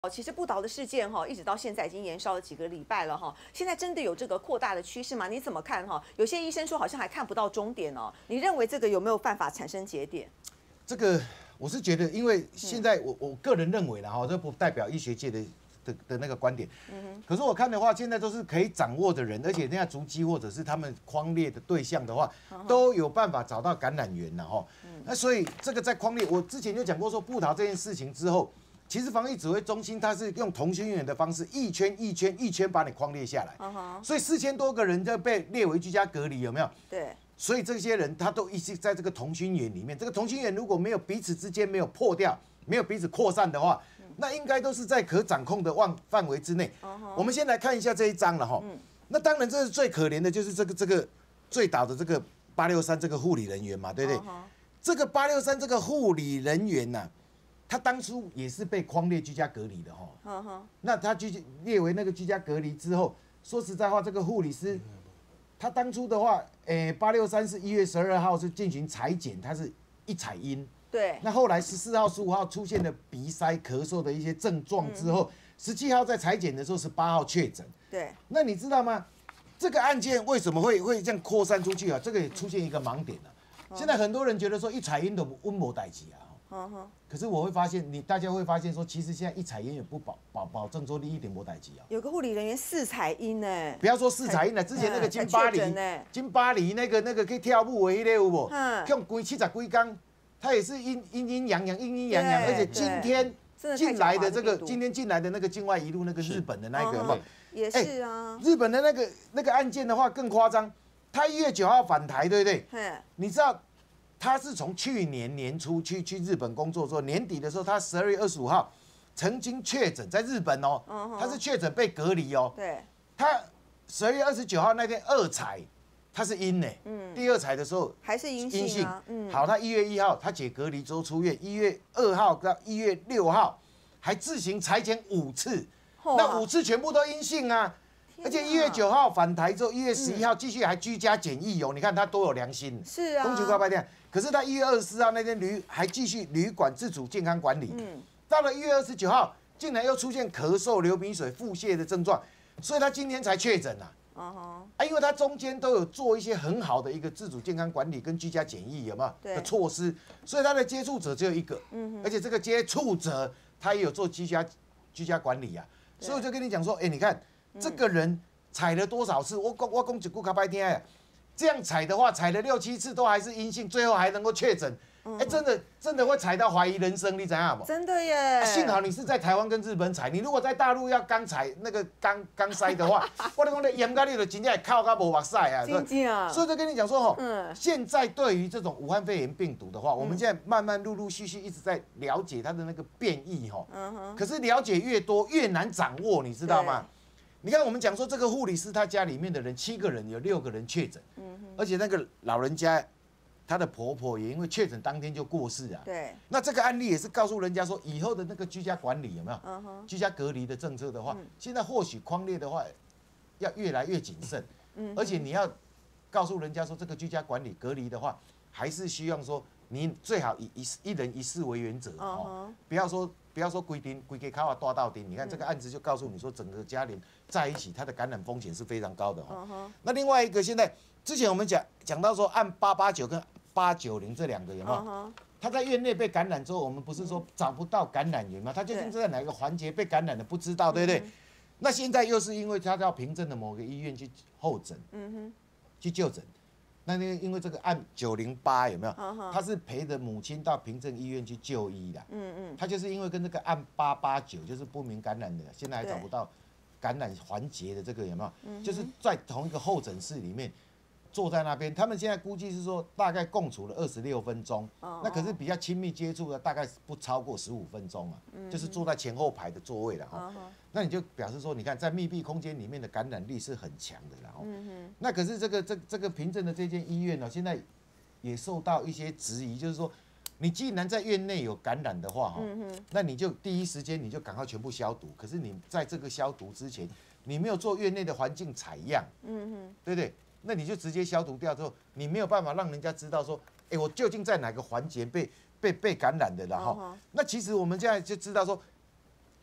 其实不倒的事件一直到现在已经延烧了几个礼拜了现在真的有这个扩大的趋势吗？你怎么看有些医生说好像还看不到终点哦。你认为这个有没有办法产生节点？ 这个我是觉得，因为现在我个人认为这不代表医学界的那个观点。可是我看的话，现在都是可以掌握的人，而且那样足迹或者是他们匡列的对象的话，都有办法找到感染源了那所以这个在匡列，我之前就讲过说，布逃这件事情之后。其实防疫指挥中心它是用同心圆的方式，一圈一圈一圈把你框列下来，所以4000多个人就被列为居家隔离，有没有？ 对。 所以这些人他都一直在这个同心圆里面，这个同心圆如果没有彼此之间没有破掉，没有彼此扩散的话，那应该都是在可掌控的范围之内。我们先来看一下这一张了哈。那当然这是最可怜的，就是这个最倒的这个863这个护理人员嘛，对不对？这个863这个护理人员呐。他当初也是被匡列居家隔离的那他列为那个居家隔离之后，说实在话，这个护理师，他当初的话，863是1月12号是进行采检，他是一采阴。 对。 那后来14号、15号出现了鼻塞、咳嗽的一些症状之后，17号在采检的时候18号确诊。 对。 那你知道吗？这个案件为什么会这样扩散出去啊？这个也出现一个盲点了。现在很多人觉得说一采阴都温没代志啊。可是我会发现，大家会发现说，其实现在一采阴也不保证说你一点没代志啊。 有个护理人员4采阴呢， 不要说4采阴了，之前那个金巴黎那个可以跳舞的那个有无？用规70几天，他也是阴阳阳，而且今天进来的这个，今天进来的那个境外一路那个日本的那个嘛， 也是啊。 日本的那个案件的话更夸张，他1月9号返台，对不对？你知道？他是从去年年初去日本工作之后，年底的时候，他12月25号曾经确诊在日本他是确诊被隔离对。 他12月29号那天2采，他是阴第2采的时候还是阴性好，他1月1号他解隔离之后出院，1月2号到1月6号还自行采检5次，那5次全部都阴性啊。而且1月9号返台之后，1月11号继续还居家检疫你看他多有良心。 是啊。 公求高白店，可是他1月24号那天还继续旅馆自主健康管理。到了1月29号，竟然又出现咳嗽、流鼻水、腹泻的症状，所以他今天才确诊因为他中间都有做一些很好的一个自主健康管理跟居家检疫有没有的措施，所以他的接触者只有1个。而且这个接触者他也有做居家管理所以我就跟你讲说，你看。这个人采了多少次？我讲一句较歹听的，这样采的话，采了6、7次都还是阴性，最后还能够确诊。真的会采到怀疑人生，你知道吗？ 真的耶！ 幸好你是在台湾跟日本采，你如果在大陆要刚采那个刚筛的话，我跟你讲，严格你就真正靠到无目屎啊！ 真的。 所以就跟你讲说现在对于这种武汉肺炎病毒的话，我们现在慢慢陆续一直在了解它的那个变异可是了解越多越难掌握，你知道吗？你看，我们讲说这个护理师他家里面的人7个人，有6个人确诊，而且那个老人家，她的婆婆也因为确诊当天就过世啊。 对。 那这个案例也是告诉人家说，以后的那个居家管理有没有？居家隔离的政策的话，现在或许匡列的话，要越来越谨慎。而且你要告诉人家说，这个居家管理隔离的话，还是希望说你最好以一人一室为原则不要说规家靠大到底，你看这个案子就告诉你说，整个家庭在一起，它的感染风险是非常高的那另外一个，现在之前我们讲到说，按889跟890这2个有没有？他在院内被感染之后，我们不是说找不到感染源吗？他究竟是在哪个环节被感染的，不知道，对不对？那现在又是因为他到平镇的某个医院去候诊，去就诊。那因为这个按908有没有？他是陪着母亲到平镇医院去就医的。他就是因为跟这个按889就是不明感染的，现在还找不到感染环节的这个有没有？就是在同一个候诊室里面坐在那边，他们现在估计是说大概共处了26分钟。那可是比较亲密接触的大概不超过15分钟就是坐在前后排的座位了那你就表示说，你看在密闭空间里面的感染力是很强的那可是这个平镇的这间医院现在也受到一些质疑，就是说，你既然在院内有感染的话那你就第一时间你就赶快全部消毒。可是你在这个消毒之前，你没有做院内的环境采样，对不对？那你就直接消毒掉之后，你没有办法让人家知道说，我究竟在哪个环节被感染的了那其实我们现在就知道说，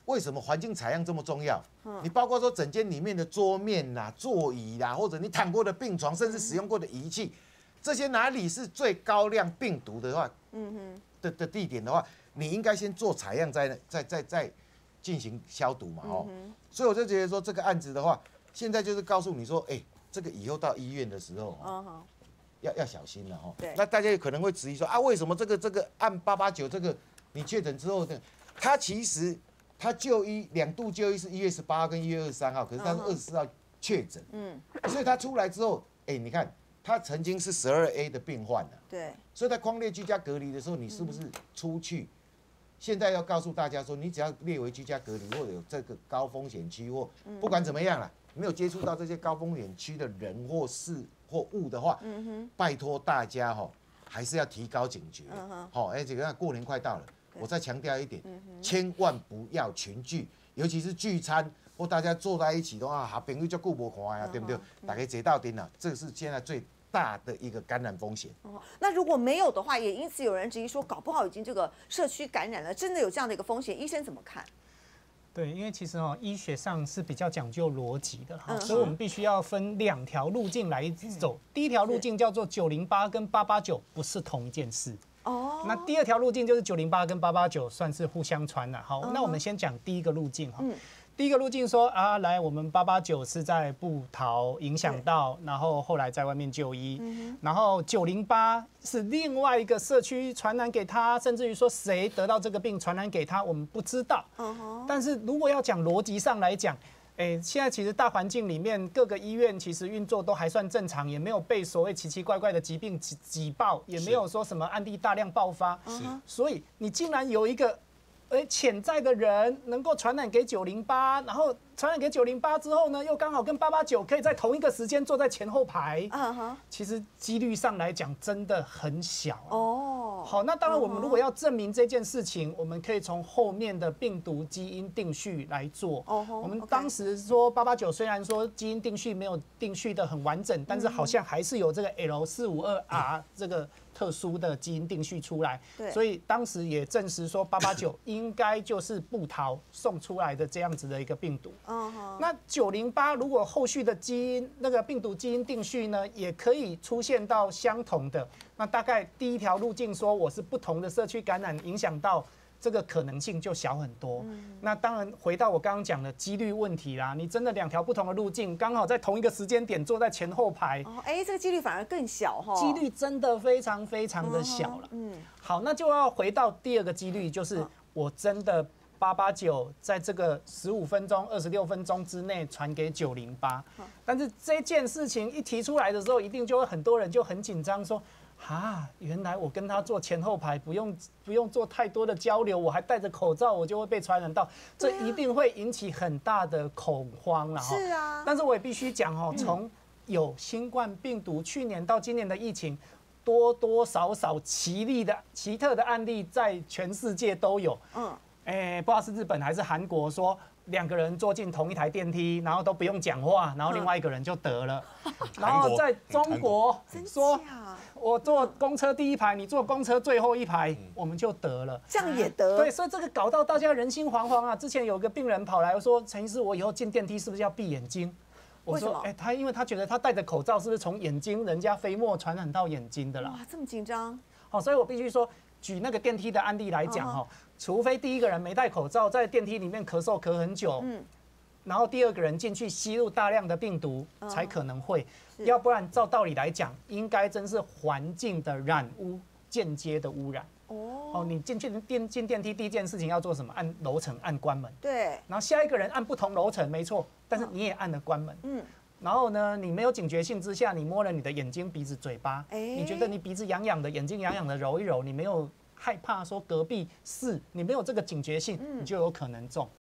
为什么环境采样这么重要？你包括说整间里面的桌面啦、座椅啦，或者你躺过的病床，甚至使用过的仪器，这些哪里是最高量病毒的话，的地点的话，你应该先做采样，再进行消毒嘛，哦。所以我就觉得说这个案子的话，现在就是告诉你说，这个以后到医院的时候，要小心了哈。那大家可能会质疑说啊，为什么这个按889这个你确诊之后的，它其实他就医2度就医是1月18号跟1月23号，可是他是24号确诊，所以他出来之后，你看他曾经是12A 的病患了， 对， 所以在匡列居家隔离的时候，你是不是出去？现在要告诉大家说，你只要列为居家隔离或者有这个高风险区或不管怎么样啦，没有接触到这些高风险区的人或事或物的话，拜托大家还是要提高警觉，而且看过年快到了。我再强调一点，千万不要群聚，尤其是聚餐或大家坐在一起的话，好朋友就顾不看呀，对不对？大家坐到顶了，这是现在最大的一个感染风险。 那如果没有的话，也因此有人质疑说，搞不好已经这个社区感染了，真的有这样的一个风险，医生怎么看？ 对，因为其实医学上是比较讲究逻辑的哈，所以我们必须要分2条路径来走。第一条路径叫做908跟889不是同一件事。那第2条路径就是908跟889算是互相传染。好，那我们先讲第一个路径哈。第一个路径说啊，来我们889是在布桃影响到，然后后来在外面就医，然后908是另外一个社区传染给他，甚至于说谁得到这个病传染给他，我们不知道。但是如果要讲逻辑上来讲，现在其实大环境里面各个医院其实运作都还算正常，也没有被所谓奇奇怪怪的疾病挤爆，也没有说什么案例大量爆发。所以你竟然有一个潜在的人能够传染给908，然后传染给908之后呢，又刚好跟889可以在同一个时间坐在前后排，其实几率上来讲真的很小。好，那当然我们如果要证明这件事情，我们可以从后面的病毒基因定序来做。我们当时说889虽然说基因定序没有定序的很完整，但是好像还是有这个 L452R 这个特殊的基因定序出来，所以当时也证实说889应该就是布桃送出来的这样子的一个病毒。那908如果后续的基因那个病毒基因定序呢，也可以出现到相同的，那大概第一条路径说我是不同的社区感染影响到。这个可能性就小很多。那当然回到我刚刚讲的几率问题啦，你真的2条不同的路径，刚好在同一个时间点坐在前后排， 这个几率反而更小哈。 几率真的非常非常的小了。好，那就要回到第2个几率，就是我真的889在这个15分钟、26分钟之内传给908，但是这件事情一提出来的时候，一定就会很多人就很紧张说。原来我跟他坐前后排，不用做太多的交流，我还戴着口罩，我就会被传染到，这一定会引起很大的恐慌了哈。 是啊， 但是我也必须讲从有新冠病毒去年到今年的疫情，多多少少奇特的案例在全世界都有。不知道是日本还是韩国说。2个人坐进同一台电梯，然后都不用讲话，然后另外一个人就得了。然后在中国说，我坐公车第1排，你坐公车最后1排，我们就得了。 这样也得？ 对，所以这个搞到大家人心惶惶啊。之前有个病人跑来说：“陈医师，我以后进电梯是不是要闭眼睛？”我说：“因为他觉得他戴着口罩，是不是从眼睛人家飞沫传染到眼睛的啦？” 哇，这么紧张。 好，所以我必须说，举那个电梯的案例来讲除非第一个人没戴口罩，在电梯里面咳嗽咳很久，然后第2个人进去吸入大量的病毒，才可能会，要不然照道理来讲，应该真是环境的染污间接的污染。你进电梯第一件事情要做什么？按楼层按关门。 对。 然后下一个人按不同楼层，没错，但是你也按了关门。然后呢，你没有警觉性之下，你摸了你的眼睛、鼻子、嘴巴，你觉得你鼻子痒痒的，眼睛痒痒的，揉一揉，你没有。害怕说隔壁是你没有这个警觉性，你就有可能中。